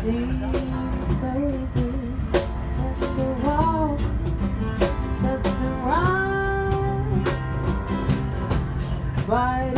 seemed so easy just to walk, just to run right